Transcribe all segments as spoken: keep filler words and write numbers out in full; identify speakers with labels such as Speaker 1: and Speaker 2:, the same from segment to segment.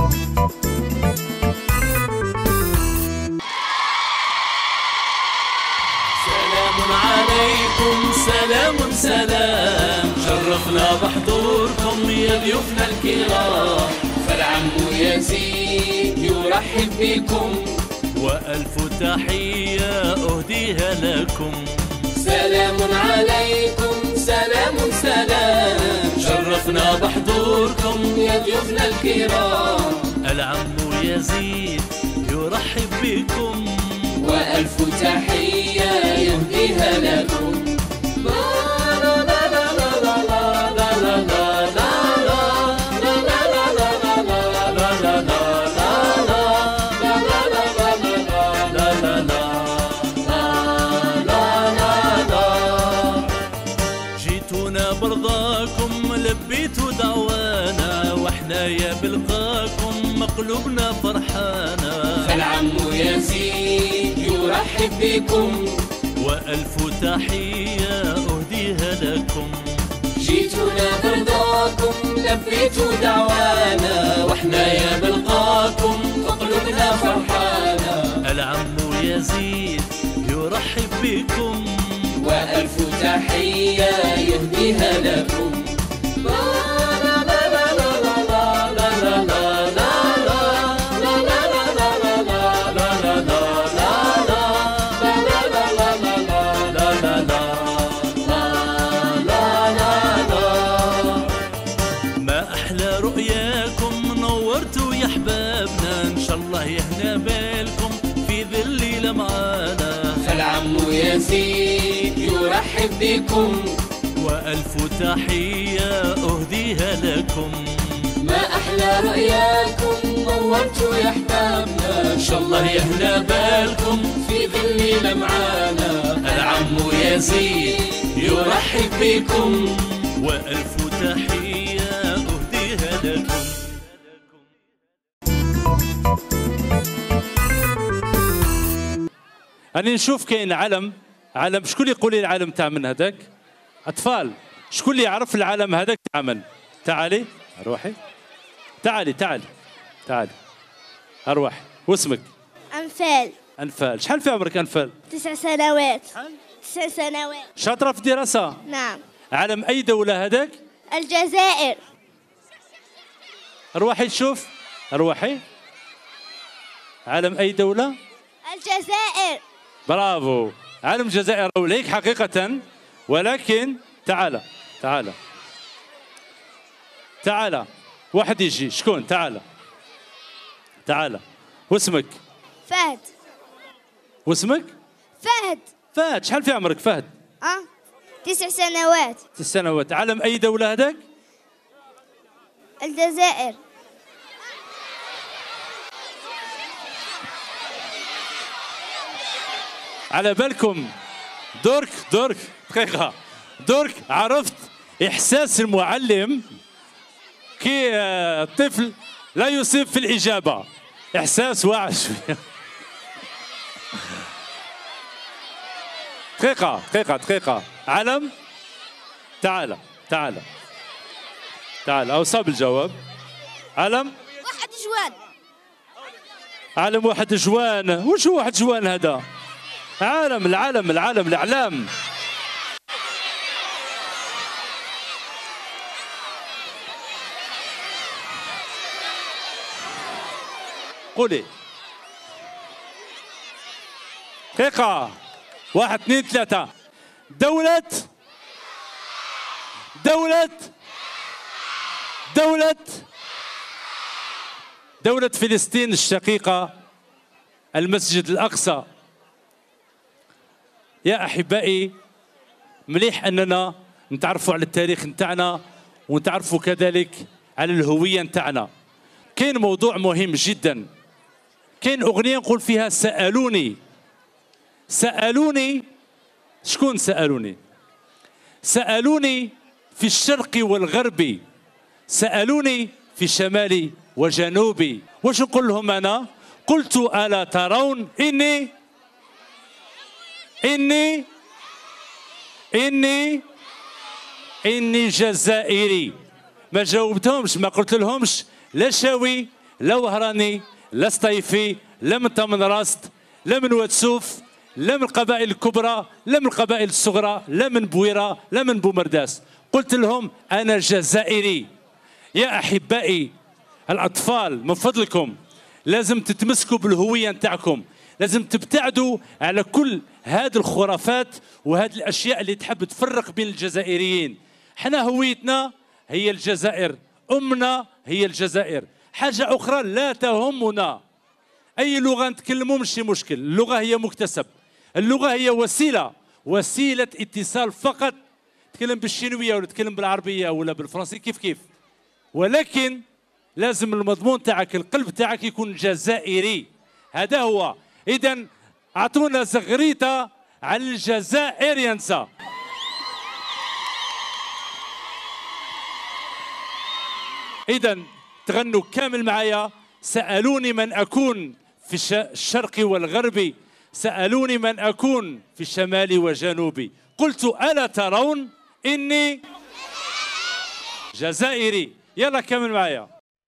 Speaker 1: عليكم سلام سلام، شرفنا بحضوركم يا ضيوفنا الكرام، فالعم يزيد يرحب بكم وألف تحية أهديها لكم. سلام عليكم سلام سلام، شرفنا بحضوركم يا ضيوفنا الكرام، العم يزيد يرحب بكم وألف تحية يهديها لكم. جيتونا برضاكم لبيتوا دعوانا، واحنا يا بلقاكم مقلوبنا فرحانا، فالعم يزيد يرحب بكم وألف تحية أهديها لكم. جيتونا برضاكم لبيتوا دعوانا، واحنا يا بلقاكم قلوبنا فرحانا، العم يزيد يرحب بكم وألف تحية يهديها لكم. يزيد يرحب بكم وألف تحية أهديها لكم. ما أحلى رؤياكم نورتوا يا أحبابنا، إن شاء الله يهنا بالكم في ظل لمعانا، العم يزيد يرحب بكم وألف تحية أهديها لكم.
Speaker 2: أنا نشوف كاين علم، علم شكون يقول لي العلم تاع من هذاك؟ أطفال، شكون اللي يعرف العلم هذاك تاع من؟ تعالي أروحي، تعالي تعالي تعالي أروحي، واسمك؟
Speaker 3: أنفال.
Speaker 2: أنفال، شحال في عمرك أنفال؟
Speaker 3: تسع سنوات. شحال؟ تسع سنوات.
Speaker 2: شاطرة في الدراسة؟
Speaker 3: نعم.
Speaker 2: علم أي دولة هذاك؟
Speaker 3: الجزائر.
Speaker 2: أروحي شوف، أروحي. علم أي دولة؟
Speaker 3: الجزائر.
Speaker 2: برافو، علم الجزائر وليك حقيقة، ولكن تعال تعال تعال واحد يجي، شكون؟ تعال تعال، واسمك؟
Speaker 3: فهد.
Speaker 2: واسمك؟
Speaker 3: فهد.
Speaker 2: فهد، شحال في عمرك فهد؟
Speaker 3: اه تسع سنوات.
Speaker 2: تسع سنوات، علم أي دولة هذاك؟
Speaker 3: الجزائر.
Speaker 2: على بالكم درك درك دقيقة درك عرفت إحساس المعلم كي الطفل لا يصيب في الإجابة، إحساس واعر شوية. دقيقة دقيقة دقيقة، علم تعال تعال تعال، أو صاب الجواب. علم
Speaker 3: واحد جوان.
Speaker 2: علم واحد جوان، وش هو واحد جوان هذا؟ عالم العالم العالم الإعلام. قولي دقيقة، واحد اثنين ثلاثة. دولة دولة دولة دولة فلسطين الشقيقة، المسجد الأقصى. يا أحبائي، مليح أننا نتعرفوا على التاريخ نتاعنا ونتعرفوا كذلك على الهوية نتاعنا. كاين موضوع مهم جدا، كاين أغنية نقول فيها سألوني سألوني. شكون سألوني؟ سألوني في الشرق والغرب، سألوني في شمالي وجنوبي. واش نقول لهم أنا؟ قلت ألا ترون إني إني إني إني جزائري. ما جاوبتهمش، ما قلت لهمش لا شاوي لا وهراني لا سطيفي لا من تمن راست لا من واتسوف لا من القبائل الكبرى لا من القبائل الصغرى لا من بويرة لا من بومرداس. قلت لهم أنا جزائري. يا أحبائي الأطفال من فضلكم لازم تتمسكوا بالهوية نتاعكم، لازم تبتعدوا على كل هذه الخرافات وهذه الأشياء اللي تحب تفرق بين الجزائريين. حنا هويتنا هي الجزائر، أمنا هي الجزائر، حاجة أخرى لا تهمنا. أي لغة نتكلموا ماشي مشكل، اللغة هي مكتسب، اللغة هي وسيلة، وسيلة اتصال فقط. تكلم بالشينوية ولا تكلم بالعربية ولا بالفرنسية كيف كيف، ولكن لازم المضمون تاعك القلب تاعك يكون جزائري. هذا هو. إذا أعطونا زغريطة على الجزائر ينسى. إذا تغنوا كامل معايا. سألوني من أكون في الشرق والغرب، سألوني من أكون في الشمال وجنوبي، قلت ألا ترون إني جزائري. يلا كامل معايا.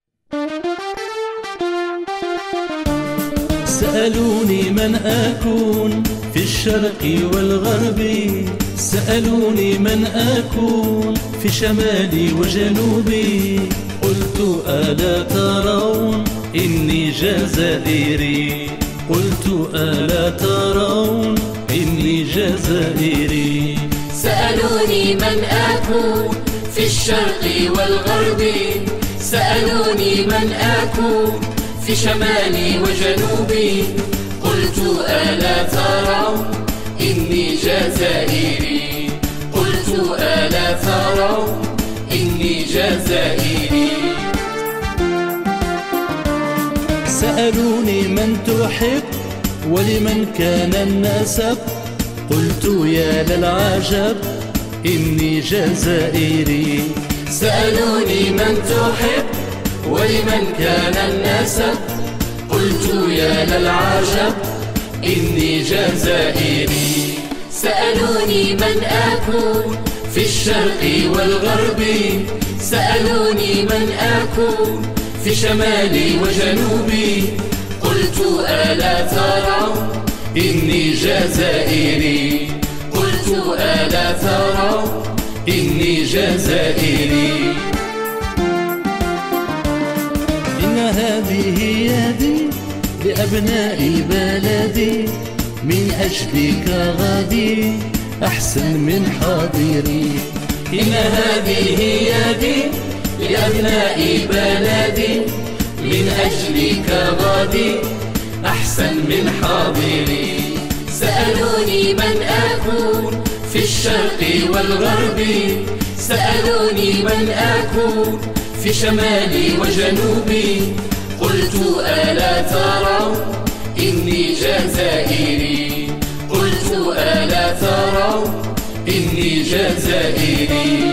Speaker 1: سألوني من أكون في الشرق والغرب، سألوني من أكون في شمالي وجنوبي، قلت ألا ترون إني جزائري، قلت ألا ترون إني جزائري.
Speaker 4: سألوني من أكون في الشرق والغرب، سألوني من أكون في شمالي وجنوبي، قلت ألا ترون إني جزائري، قلت ألا ترون إني جزائري.
Speaker 1: سألوني من تحب ولمن كان النسب، قلت يا للعجب إني جزائري.
Speaker 4: سألوني من تحب ولمن كان النسب، قلت يا للعجب إني جزائري. سألوني من أكون في الشرق والغرب، سألوني من أكون في شمالي وجنوبي، قلت ألا ترون إني جزائري، قلت ألا ترون إني جزائري.
Speaker 1: إن هذه يدي لأبناء بلدي، من أجلك غادي أحسن من حاضري.
Speaker 4: إن هذه يدي لأبناء بلدي، من أجلك غادي أحسن من حاضري. سألوني من أكون في الشرق والغرب، سألوني من أكون في شمالي وجنوبي، قلت ألا ترون إني جزائري، قلت ألا ترون إني جزائري.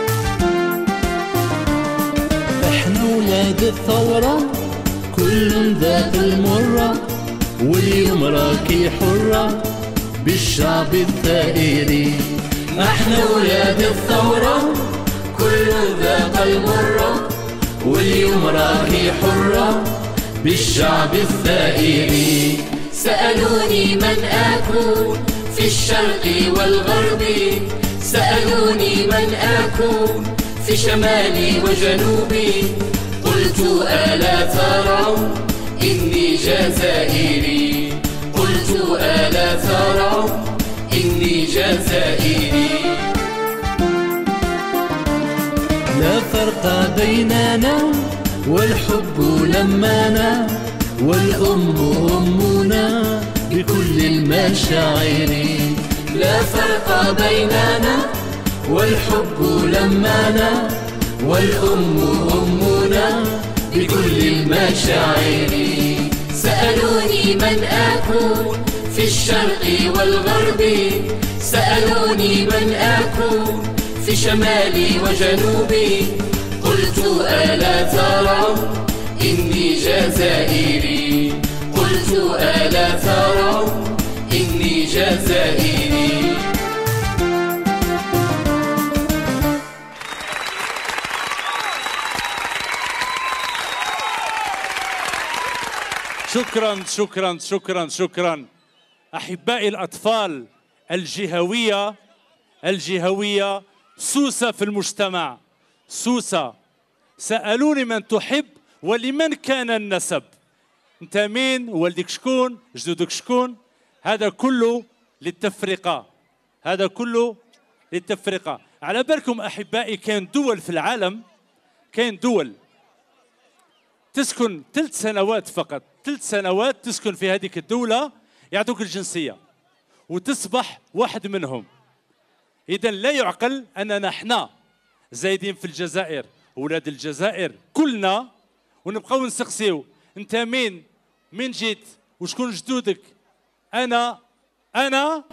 Speaker 1: احنا ولاد الثورة كل ذاق المرة، واليوم راكي حرة بالشعب الثائري.
Speaker 4: احنا ولاد الثورة كل ذاق المرة، واليوم راكي حرة بالشعب الثائري. سألوني من أكون في الشرق والغرب، سألوني من أكون في شمالي وجنوبي، قلت ألا ترون إني جزائري، قلت ألا ترون إني جزائري.
Speaker 1: لا فرق بيننا والحب لمانا، والأم أمنا بكل المشاعر.
Speaker 4: لا فرق بيننا والحب لمانا، والأم أمنا بكل المشاعر. سألوني من أكون في الشرق والغرب، سألوني من أكون في شمالي وجنوبي، قلت ألا ترون إني جزائري، قلت ألا ترون إني جزائري.
Speaker 2: شكرا شكرا شكرا شكرا. أحبائي الأطفال، الجهوية الجهوية سوسة في المجتمع، سوسة. سألوني من تحب ولمن كان النسب. أنت مين؟ والدك شكون؟ جدودك شكون؟ هذا كله للتفرقة، هذا كله للتفرقة. على بالكم أحبائي كان دول في العالم، كان دول تسكن ثلاث سنوات فقط، ثلاث سنوات تسكن في هذيك الدولة يعطوك الجنسية وتصبح واحد منهم. إذا لا يعقل أننا احنا زايدين في الجزائر، أولاد الجزائر كلنا، ونبقاو نسقسيو أنت مين؟ مين جيت؟ وشكون جدودك؟ أنا أنا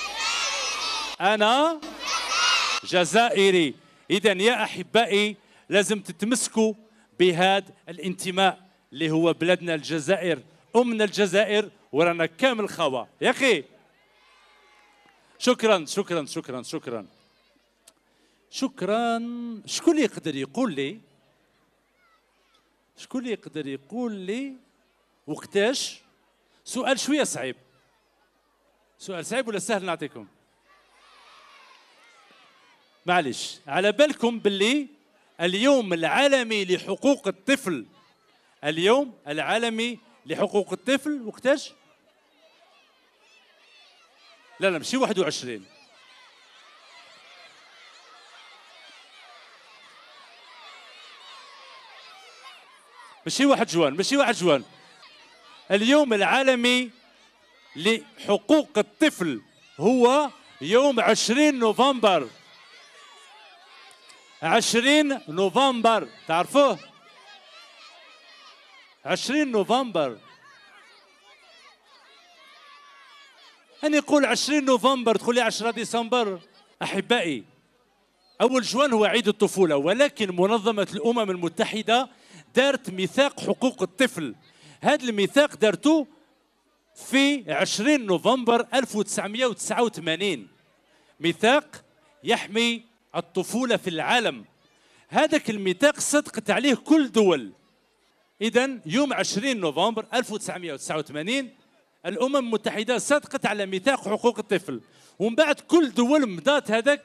Speaker 2: أنا جزائري. إذا يا أحبائي لازم تتمسكوا بهذا الانتماء اللي هو بلادنا الجزائر، أمنا الجزائر، ورانا كامل خوا يا أخي. شكرا شكرا شكرا شكرا شكرا. شكون اللي يقدر يقول لي شكون اللي يقدر يقول لي وقتاش؟ سؤال شوية صعيب. سؤال صعيب ولا سهل نعطيكم؟ معلش. على بالكم باللي اليوم العالمي لحقوق الطفل، اليوم العالمي لحقوق الطفل وقتاش؟ لا لا ماشي واحد وعشرين، ماشي واحد جوان، ماشي واحد جوان. اليوم العالمي لحقوق الطفل هو يوم عشرين نوفمبر. عشرين نوفمبر تعرفوه؟ عشرين نوفمبر. أنا يقول عشرين نوفمبر تقول لي عشرة ديسمبر. أحبائي أول جوان هو عيد الطفولة، ولكن منظمة الأمم المتحدة دارت ميثاق حقوق الطفل. هذا الميثاق دارته في عشرين نوفمبر ألف وتسعمائة وتسعة وثمانين، ميثاق يحمي الطفولة في العالم. هذاك الميثاق صدقت عليه كل دول. إذا يوم عشرين نوفمبر ألف وتسعمائة وتسعة وثمانين الأمم المتحدة صدقت على ميثاق حقوق الطفل، ومن بعد كل دول مضات هذاك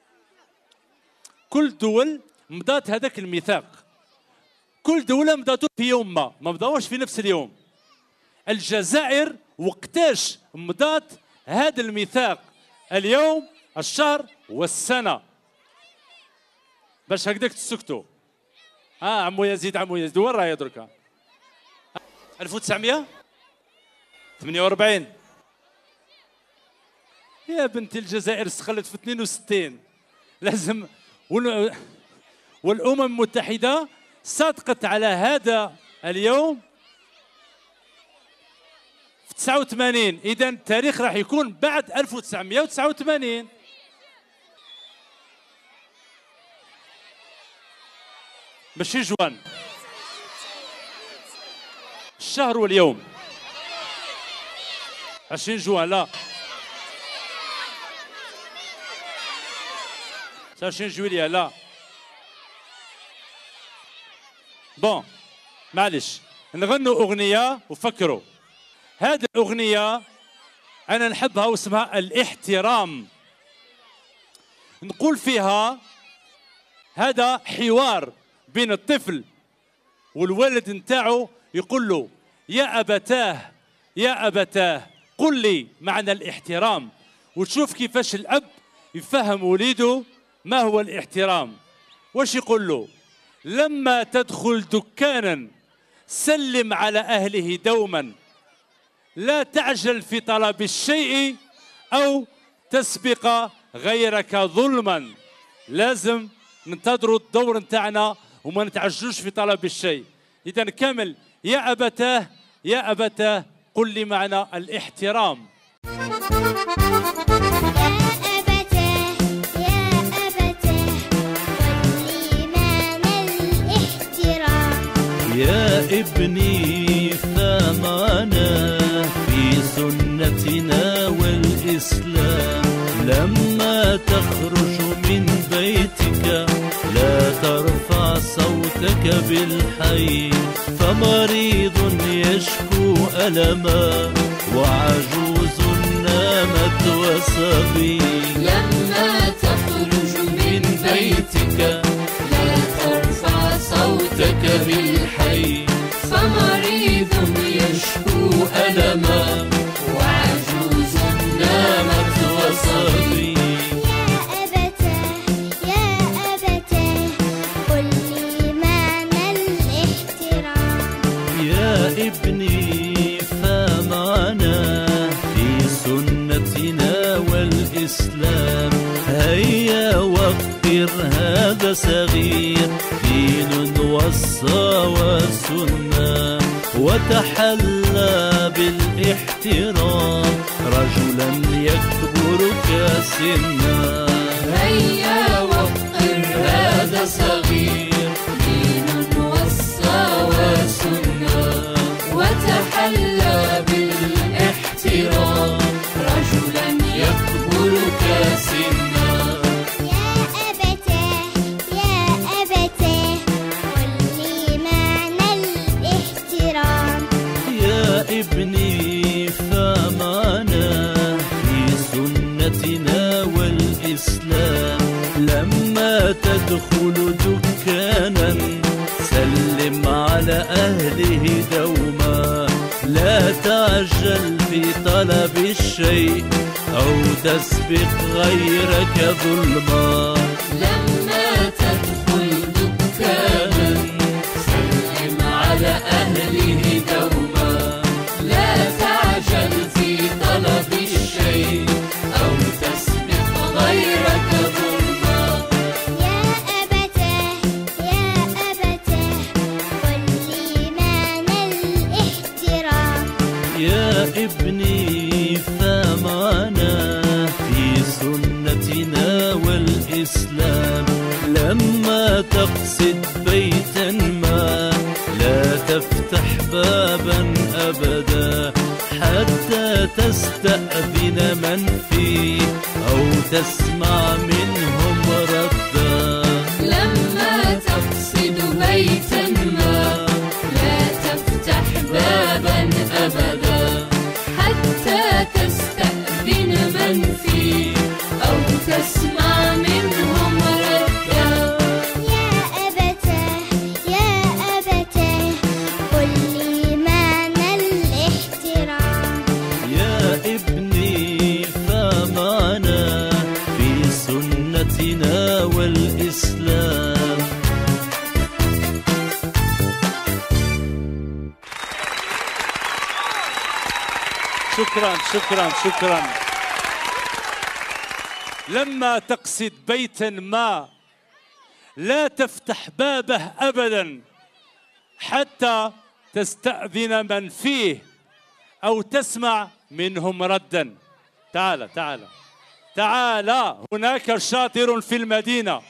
Speaker 2: كل دول مضات هذاك الميثاق. كل دولة مضاته في يوم ما، ما مضاوش في نفس اليوم. الجزائر وقتاش مضات هذا الميثاق؟ اليوم، الشهر والسنة، باش هكذاك تسكتوا. اه عمو يزيد عمو يزيد وين راهي دركا؟ ألف وتسعمائة وثمانية وأربعين. يا بنتي الجزائر استقلت في اثنين وستين. لازم وال... والأمم المتحدة صادقت على هذا اليوم في تسعة وثمانين. إذا التاريخ راح يكون بعد ألف وتسعمائة وتسعة وثمانين. ماشي جوان، الشهر واليوم. عشرين جوان لا، عشرين جويلية لا. بون معلش نغنوا أغنية وفكروا. هذه الأغنية أنا نحبها واسمها الاحترام. نقول فيها هذا حوار بين الطفل والولد نتاعو، يقول له يا أبتاه يا أبتاه قل لي معنى الاحترام. وتشوف كيفاش الأب يفهم وليده ما هو الاحترام. واش يقول له؟ لما تدخل دكانا سلم على أهله دوما، لا تعجل في طلب الشيء أو تسبق غيرك ظلما. لازم ننتظروا الدور نتاعنا وما نتعجلوش في طلب الشيء. إذا كمل يا أبتاه يا أبتاه قل لي معنى الاحترام.
Speaker 1: يا ابني فمعنا في سنتنا والإسلام، لما تخرج من بيتك لا ترفع صوتك بالحي، فمريض يشكو ألما وعجوز نامت وصبي
Speaker 4: لما تخرج من بيتك لا ترفع صوتك بالحي فمريض يشكو ألما وعجوز نامت وصبي
Speaker 1: ابني فمعنا في سنتنا والإسلام هيا وقر هذا صغير دين وصى وسنة وتحلى بالاحترام رجلا يكبر كسنا
Speaker 4: هيا وقر هذا صغير دين وصى وسنة وتحلى بالاحترام رجلا يكبر كسنا
Speaker 3: يا أبتاه يا أبتاه قل لي معنى الاحترام
Speaker 1: يا ابني فمعنا في سنتنا والإسلام لما تدخل دكانا سلم على أهله دوما لا تعجل في طلب الشيء أو تسبق غيرك ظلما
Speaker 4: لما تدخل دكانا سلم على أهله دوما لا تعجل في طلب الشيء أو تسبق غيرك ظلما
Speaker 3: يا أبتاه يا أبتاه قل لي معنى الاحترام
Speaker 1: يا ابني فمعنا في سنتنا والإسلام لما تقصد بيتا ما لا تفتح بابا أبدا حتى تستأذن من فيه أو تسمع منهم ردا
Speaker 4: لما تقصد بيتا ما لا تفتح بابا أبدا حتى تستأذن من فيه أو تسمع منهم ردا
Speaker 3: يا أبتاه يا أبتاه قل لي معنى الاحترام
Speaker 1: يا ابني فمعنا في سنتنا والإسلام
Speaker 2: شكرا شكرا شكرا. لما تقصد بيتا ما لا تفتح بابه أبدا حتى تستأذن من فيه أو تسمع منهم ردا. تعال تعال تعال هناك شاطر في المدينة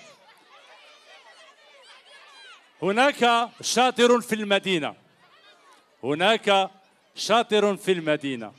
Speaker 2: هناك شاطر في المدينة هناك شاطر في المدينة.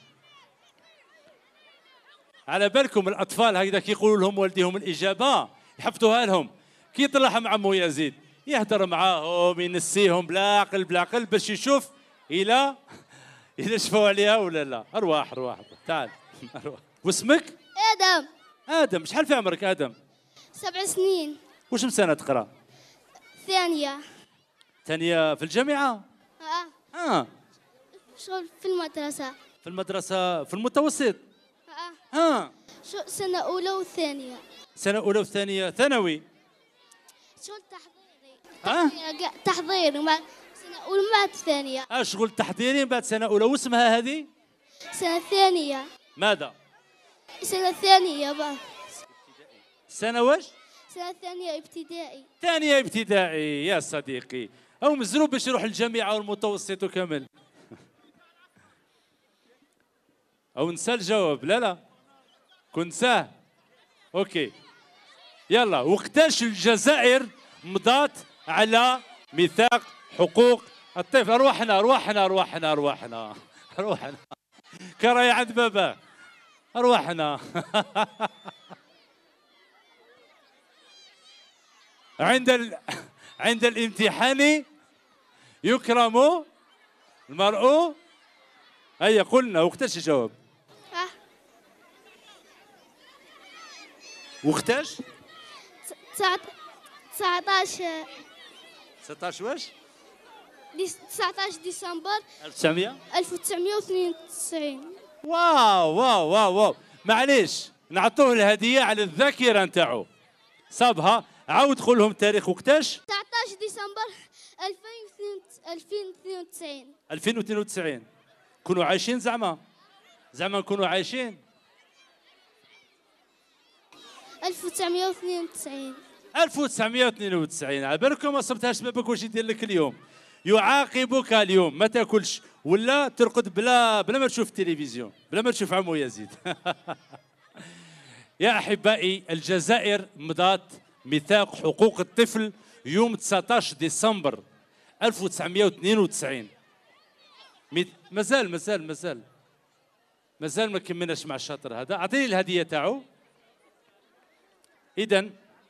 Speaker 2: على بالكم الأطفال هكذا كي يقولوا لهم والديهم الإجابة يحفظوها لهم كي يطلع مع عمو يزيد يهدر معاهم ينسيهم بلا عقل بلا عقل باش يشوف إلى إذا شفوا عليها ولا لا. أرواح أرواح تعال أرواح. واسمك؟
Speaker 3: آدم.
Speaker 2: آدم. شحال في عمرك آدم؟
Speaker 3: سبع سنين.
Speaker 2: وش مسنة تقرأ؟
Speaker 3: ثانية.
Speaker 2: ثانية في الجامعة؟
Speaker 3: اه
Speaker 2: آه.
Speaker 3: شغل في المدرسة.
Speaker 2: في المدرسة في المتوسط؟
Speaker 3: اه
Speaker 2: آه.
Speaker 3: شو سنة أولى وثانية.
Speaker 2: سنة أولى وثانية ثانوي.
Speaker 3: شغل تحضيري.
Speaker 2: آه؟
Speaker 3: تحضيري, تحضيري. ما سنة أولى ما ثانية.
Speaker 2: آه شغل تحضيري بعد سنة أولى. واسمها هذه؟
Speaker 3: سنة ثانية.
Speaker 2: ماذا؟
Speaker 3: سنة ثانية بقى.
Speaker 2: سنة وش؟
Speaker 3: سنة ثانية ابتدائي.
Speaker 2: ثانية ابتدائي يا صديقي. أو مزروب باش يروح الجامعة والمتوسط وكمل. أو نسى الجواب. لا لا كنت ساه. أوكي يلا. وقتاش الجزائر مضات على ميثاق حقوق الطفل؟ أرواحنا أرواحنا أرواحنا أرواحنا أرواحنا كراي عند باباه. أرواحنا. عند ال... عند الامتحان يكرم المرء هيا قلنا وقتاش يجاوب؟
Speaker 3: اه
Speaker 2: وقتاش؟
Speaker 3: تسعطاش
Speaker 2: ستطاش واش؟
Speaker 3: تسعطاش ديسمبر
Speaker 2: ألف وتسعمية
Speaker 3: ألف وتسعمية واثنين وتسعين.
Speaker 2: واو واو واو واو معليش نعطوه الهديه على الذاكره نتاعو. صابها عاود قول لهم التاريخ وقتاش؟
Speaker 3: تسعطاش ديسمبر ألفين واثنين وتسعين.
Speaker 2: ألفين واثنين وتسعين كونوا عايشين زعما زعما نكونوا عايشين
Speaker 3: ألف وتسعمية واثنين وتسعين.
Speaker 2: ألف وتسعمية واثنين وتسعين. على بالكم ما صبتهاش بابك واش يدير لك اليوم؟ يعاقبك اليوم ما تاكلش ولا ترقد بلا بلا ما تشوف التلفزيون بلا ما تشوف عمو يزيد. يا احبائي الجزائر مضات ميثاق حقوق الطفل يوم تسعطاش ديسمبر ألف وتسعمية واثنين وتسعين. مازال مازال مازال مازال ما كملناش مع الشاطر هذا. اعطيني الهديه تاعو. اذا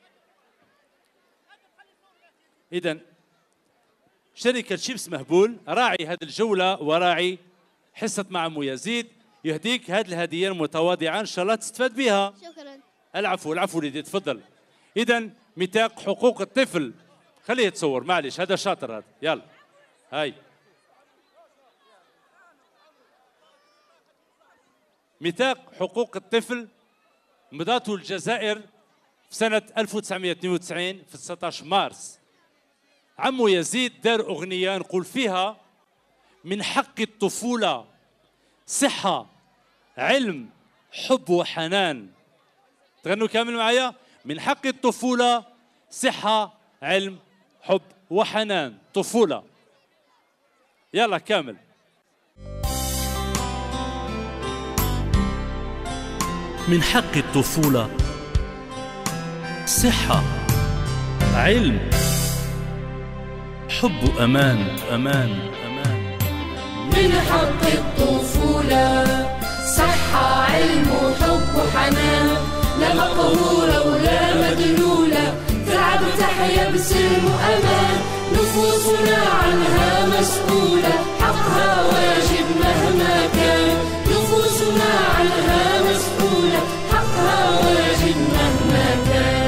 Speaker 2: اذا شركة شيبس مهبول راعي هذه الجولة وراعي حصة مع عمو يزيد يهديك هذه الهدية المتواضعة إن شاء الله تستفاد بها.
Speaker 3: شكرا.
Speaker 2: العفو العفو وليدي تفضل. إذا ميثاق حقوق الطفل خليه يتصور معلش هذا شاطر هذا يلا هاي. ميثاق حقوق الطفل مضاته الجزائر في سنة ألف وتسعمية واثنين وتسعين في تسعطاش مارس. عمو يزيد دار أغنية نقول فيها من حق الطفولة صحة علم حب وحنان. تغنوا كامل معايا. من حق الطفولة صحة علم حب وحنان. طفولة يلا كامل.
Speaker 1: من حق الطفولة صحة علم حب أمان أمان أمان.
Speaker 4: من حق الطفولة صحة علم وحب وحنان لا مقهورة ولا مدلولة تلعب تحيا بسلم وأمان نفوسنا عنها مسؤولة حقها واجب مهما كان نفوسنا عنها مسؤولة حقها واجب مهما كان.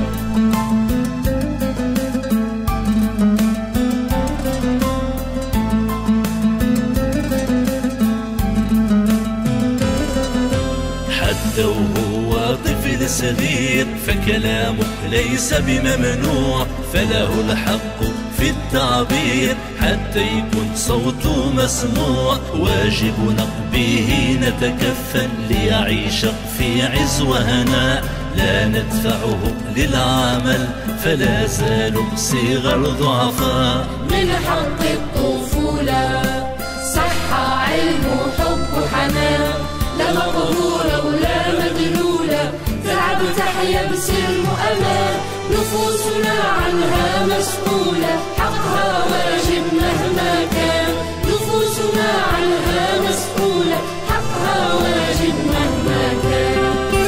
Speaker 1: حتى وهو طفل صغير فكلامه ليس بممنوع فله الحق في التعبير حتى يكون صوته مسموع واجبنا به نتكفل ليعيش في عز وهناء لا ندفعه للعمل فلا زالوا صغار ضعفاء.
Speaker 4: من حق الطفولة صحة علم وحب وحنان لا مقهورة ولا مدلولة تلعب تحيا بسلم وأمان نفوسنا عنها مسؤولة حقها واجب مهما كان نفوسنا عنها مسؤولة حقها واجب مهما كان.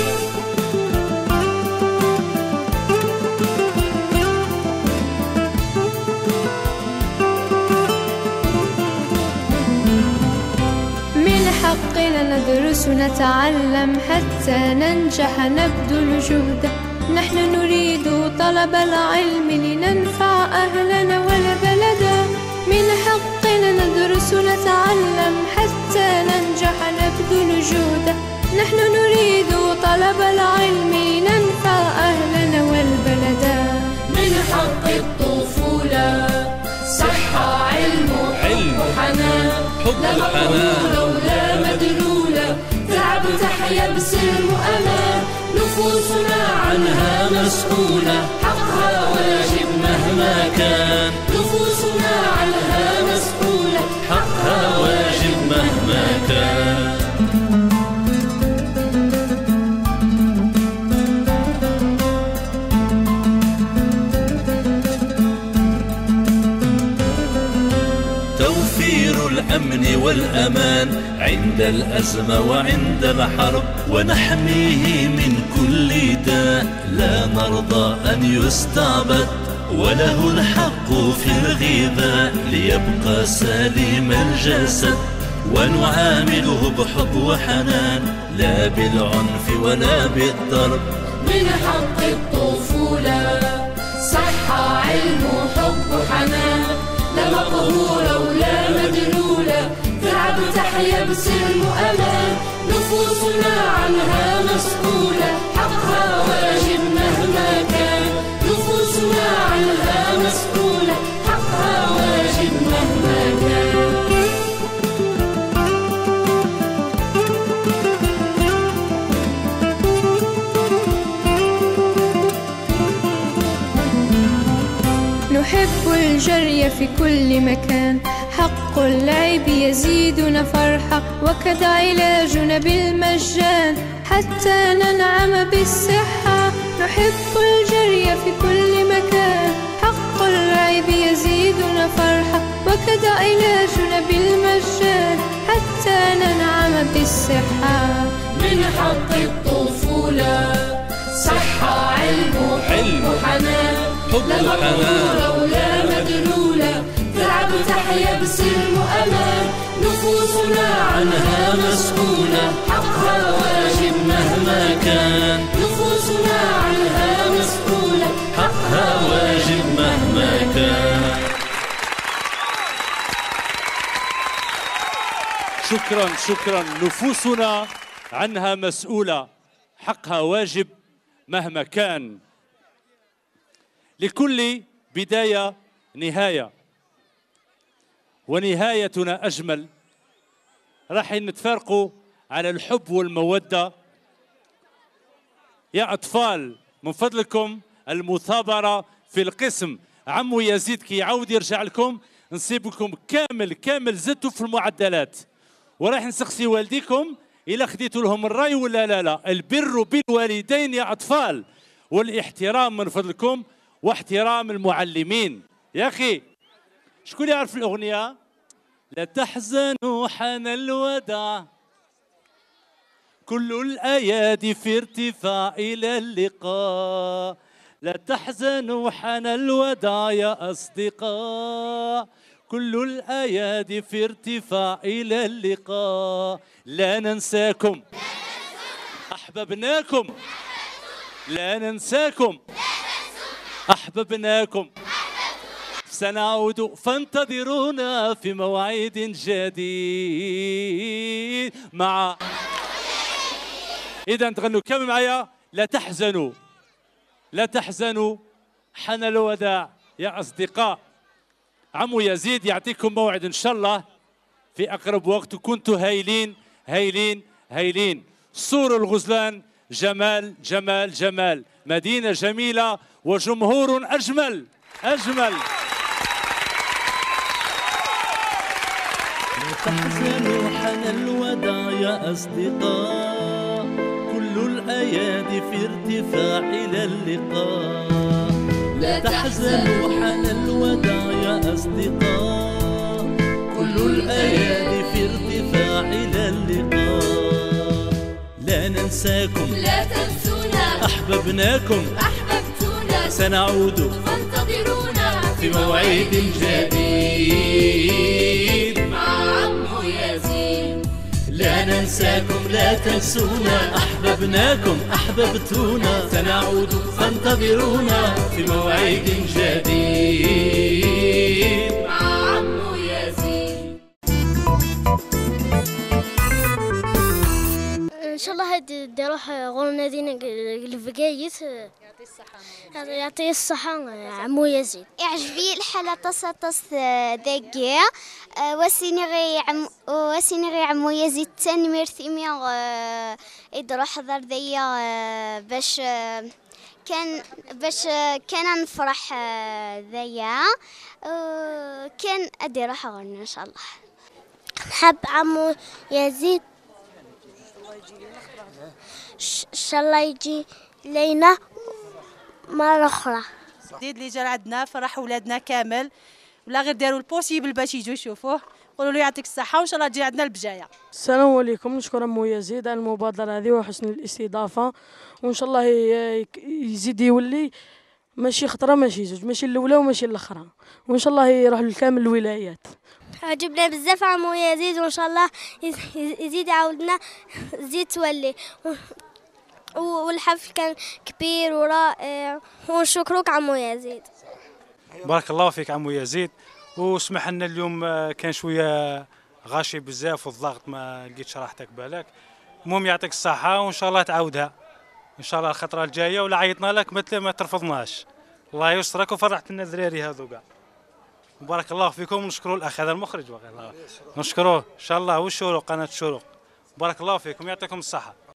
Speaker 5: حقنا ندرس ونتعلم حتى ننجح نبذل جهدا نحن نريد طلب العلم لننفع أهلنا والبلد. من حقنا ندرس ونتعلم حتى ننجح نبذل جهدا نحن نريد طلب العلم لننفع أهلنا والبلد.
Speaker 4: من حق الطفولة صحة علم وحب وحنان لا مقهورة ولا مدلولة تعب تحيا بسلم وأمان نفوسنا عنها مسؤولة حقها واجب مهما كان نفوسنا عنها مسؤولة حقها واجب مهما كان.
Speaker 1: توفير الأمن والأمان عند الأزمة وعند الحرب ونحميه من كل داء لا نرضى أن يستعبد وله الحق في الغذاء ليبقى سليم الجسد ونعامله بحب وحنان لا بالعنف ولا بالضرب.
Speaker 4: من حق الطفولة صحة علم وحب وحنان، لا مقهورة ولا مدلولة، تعب تحيا بسلم وأمان. نفوسنا عنها مسؤولة، حقها واجب مهما كان. نفوسنا عنها مسؤولة، حقها واجب مهما كان.
Speaker 5: نحب الجري في كل مكان، حق اللعب يزيدنا فرحة، وكذا علاجنا بالمجان حتى ننعم بالصحة. نحب الجري في كل مكان، حق اللعب يزيدنا فرحة، وكذا علاجنا بالمجان حتى ننعم بالصحة.
Speaker 4: من حق الطفولة صحة علم وحب وحنان، لا مقهورة ولا مدلولة، تعب تحيا بسلم وأمان. نفوسنا عنها مسؤولة، حقها واجب مهما كان. نفوسنا عنها مسؤولة،
Speaker 1: حقها واجب مهما كان.
Speaker 2: شكرا شكرا. نفوسنا عنها مسؤولة، حقها واجب مهما كان. لكل بداية نهاية، ونهايتنا أجمل. راح نتفارقوا على الحب والمودة. يا أطفال من فضلكم المثابرة في القسم. عمو يزيد كي يعاود يرجع لكم نصيبكم كامل كامل زدتوا في المعدلات. وراح نسقسي والديكم إلا خديتوا لهم الرأي ولا لا لا. البر بالوالدين يا أطفال، والاحترام من فضلكم، واحترام المعلمين. يا أخي شكون يعرف الأغنية؟ لا تحزنوا حان الوداع، كل الأيادي في ارتفاع إلى اللقاء. لا تحزنوا حان الوداع يا أصدقاء، كل الأيادي في ارتفاع إلى اللقاء. لا ننساكم أحببناكم، لا ننساكم أحببناكم. سنعود فانتظرونا في موعد جديد مع. إذا تغنوا كم معايا؟ لا تحزنوا لا تحزنوا حان الوداع يا أصدقاء. عمو يزيد يعطيكم موعد إن شاء الله في أقرب وقت، وكنتوا هايلين هايلين هايلين. صور الغزلان جمال جمال جمال، مدينة جميلة وجمهور أجمل أجمل.
Speaker 1: لا تحزنوا حان الوداع يا أصدقاء، كل الأيادي في ارتفاع إلى اللقاء. لا تحزنوا حان الوداع يا أصدقاء، كل الأيادي في ارتفاع إلى اللقاء. لا ننساكم
Speaker 4: لا تنسونا،
Speaker 1: أحببناكم
Speaker 4: أحببتونا،
Speaker 1: سنعود
Speaker 4: فانتظرونا
Speaker 1: في موعد جديد
Speaker 4: مع عمو يزيد.
Speaker 1: لا ننساكم لا تنسونا، أحببناكم أحببتونا، سنعود فانتظرونا في موعد جديد
Speaker 4: مع عمو يزيد.
Speaker 3: ان شاء الله هادي نروح غور نادينا الفقايت يعطيه الصحة عمو يزيد.
Speaker 6: يعجبني الحالة تصا تص ذاكيا وسيني غي عم وسيني غي عمو يزيد تاني ميرثيمي يدرو حضر ذيا باش كان باش كان نفرح ذيا كان ادي راح غنى ان شاء الله.
Speaker 3: نحب عمو يزيد ان شاء الله يجي لينا مرة أخرى.
Speaker 7: جديد اللي جا عندنا فرح ولادنا كامل، ولا غير داروا البوسيبل باش يجوا يشوفوه. قولوا له يعطيك الصحة وإن شاء الله تجي عندنا البجاية.
Speaker 8: السلام عليكم. نشكر عمو يزيد على المبادرة هذه وحسن الاستضافة، وإن شاء الله يزيد يولي ماشي خطرة ماشي زوج، ماشي الأولى وماشي الأخرى، وإن شاء الله يروح لكامل الولايات.
Speaker 3: عجبنا بزاف عمو يزيد، وان شاء الله يزيد يعاودنا زيد تولي. والحفل كان كبير ورائع، ونشكروك عمو يزيد.
Speaker 9: بارك الله فيك عمو يزيد. وسمح لنا اليوم كان شويه غاشي بزاف والضغط ما لقيتش راحتك بالك. المهم يعطيك الصحه وان شاء الله تعاودها ان شاء الله الخطره الجايه، ولا عيطنا لك مثل ما ترفضناش. الله يسترك وفرحت لنا الدراري هذو كاع. بارك الله فيكم. ونشكروا الاخ هذا المخرج، نشكروه ان شاء الله والشروق قناه الشروق. بارك الله فيكم يعطيكم الصحه.